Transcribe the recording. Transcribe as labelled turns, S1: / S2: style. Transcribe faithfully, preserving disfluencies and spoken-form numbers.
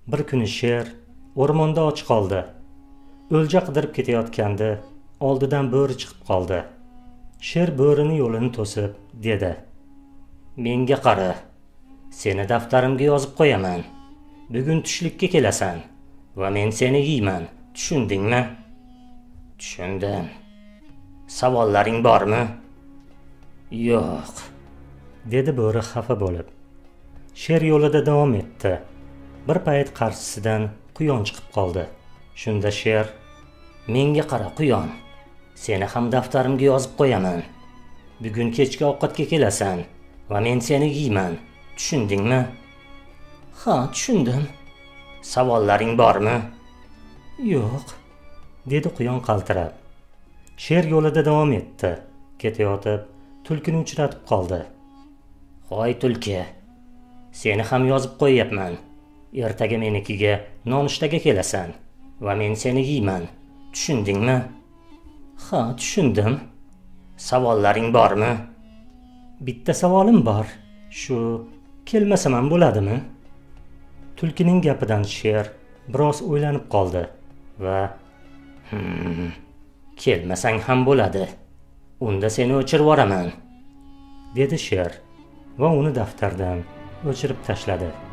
S1: Bir kuni sher o'rmonda och qoldi. O'lja qidirib ketayotganda oldidan bo'ri chiqib qoldi. Sher bo'rini yo'lini to'sib dedi: "Menga qara. Seni daftarimga yozib qo'yaman. Bugun tushlikka kelasan va men seni yeyman. Tushundingmi?" "Tushundim. Savollaring bormi?" "Yo'q", dedi bo'ri xafa bo'lib. Sher yo'lida davom etdi. Bir payt qarshisidan quyon chiqib qoldi. Shunda sher: "Menga qara quyon. Seni ham daftarimga yozib qo'yaman. Bugun kechki ovqatga kelasan va men seni yeyman. Tushundingmi?" "Ha, tushundim." "Savollaring bormi?" "Yo'q", dedi quyon qaltirab. Sher yo'lida davom etdi. Ketayotib, tulkini uchratib qoldi. "Hoy tulki, seni ham yozib qo'yapman. Ertaga menikiga nonushtaga kelasan va men seni yeyman. Tushundingmi?" "Ha, tushundim." "Savollaring bormi?" "Bitta savolim bor. Shu kelmasam ham bo'ladimi?" Tulkining gapidan sher biroz o'ylanib qoldi va "Hmm, kelmasang ham bo'ladi. Unda seni o'chirib yuboraman", dedi sher va uni daftardan o'chirib tashladi.